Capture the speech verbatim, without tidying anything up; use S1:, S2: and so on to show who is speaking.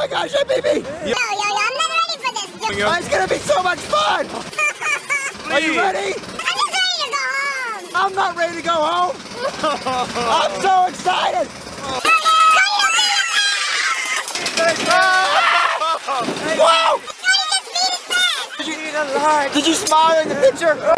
S1: my gosh, I beat me!
S2: Yo, yo, yo, I'm not ready for this.
S1: Oh, it's gonna be so much fun! Are you ready?
S2: I'm just ready to go home.
S1: I'm not ready to go home! I'm so excited! Whoa!
S2: How did you just beat it back?
S1: Did you, Did you smile in the picture?